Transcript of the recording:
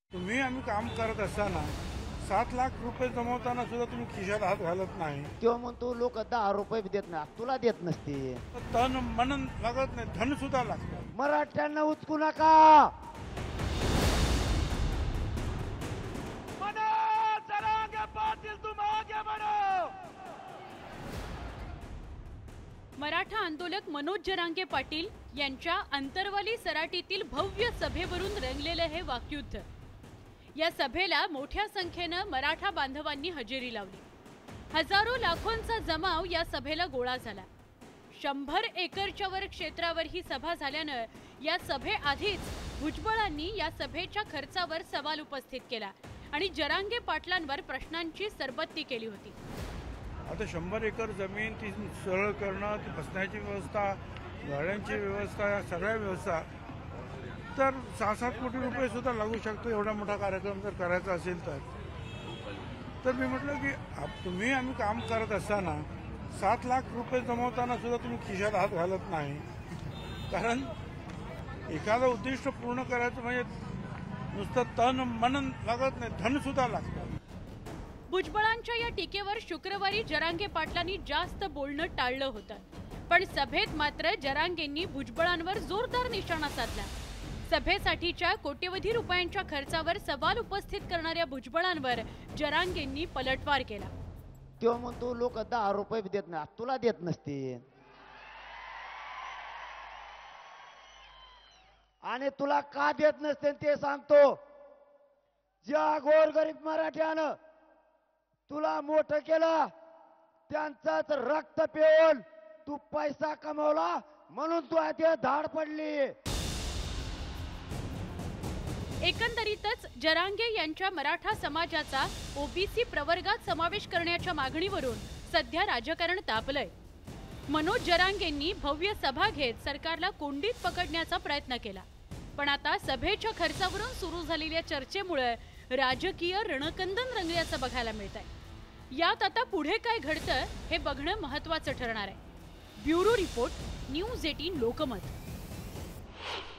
तुम्ही आम्ही काम करत असताना 7 लाख रुपये जमवताना सुद्धा तुम्ही खिशात हात घालत नाही. किंवा म्हणतो लोक 10 रुपये बी देत नाही, तुला देत नसते. तन मन लागत नाही, धन सुद्धा लागतं. मराठ्यांना उचकू नका. मराठा आंदोलक मनोज जरांगे पाटील यांच्या अंतरवाली सराटीतील भव्य सभेवरून रंगलेलं हे वाकयुद्ध. या सभेला मोठ्या संख्येनं मराठा बांधवांनी हजेरी लावली. हजारो लाखोंचा जमाव या सभेला गोळा झाला. 100 एकरच्या वर क्षेत्रावर ही सभा झाल्यानं या सभेआधीच भुजबळांनी या सभेच्या खर्चावर सवाल उपस्थित केला आणि जरांगे पाटलांवर प्रश्नांची सरबत्ती केली होती. आता 100 एकर जमीन ती सरळ करणं, ती बसण्याची व्यवस्था, गाड्यांची व्यवस्था, या सगळ्या व्यवस्था तर 6-7 कोटी रुपये सुद्धा लागू शकतो. एवढा मोठा कार्यक्रम जर करायचा असेल तर मी म्हटलं की तुम्ही आम्ही काम करत असताना 7 लाख रुपये जमवताना सुद्धा तुम्ही खिशात हात घालत नाही. कारण एखादं उद्दिष्ट पूर्ण करायचं म्हणजे नुसतं तन मन लागत नाही, धन सुद्धा लागतं. भुजबळांच्या या टीकेवर शुक्रवारी जरांगे पाटलांनी जास्त बोलणं टाळलं होतं. पण सभेत मात्र जरांगेंनी भुजबळांवर जोरदार निशाणा साधला. सभेसाठीच्या कोट्यवधी रुपयांच्या खर्चावर सवाल उपस्थित करणाऱ्या भुजबळांवर जरांगेंनी पलटवार केला. किंवा म्हणतो लोक 10 रुपये बी देत नाही, तुला देत नसते. आणि तुला का देत नसते ते सांगतो. ज्या गोरगरीब मराठ्यानं तुला मोठं केलं त्यांचाच रक्त पिऊन तू पैसा कमवला म्हणून तू आधी धाड पडली. एकंदरीतच जरांगे यांच्या मराठा समाजाचा ओबीसी प्रवर्गात समावेश करण्याच्या मागणीवरून सध्या राजकारण तापलंय. मनोज जरांगेंनी भव्य सभा घेत सरकारला कोंडीत पकडण्याचा प्रयत्न केला. पण आता सभेच्या खर्चावरून सुरू झालेल्या चर्चेमुळे राजकीय रणकंदन रंगल्याचं बघायला मिळतंय. यात आता पुढे काय घडतं हे बघणं महत्त्वाचं ठरणार आहे. Bureau report, news 18 Lokmat.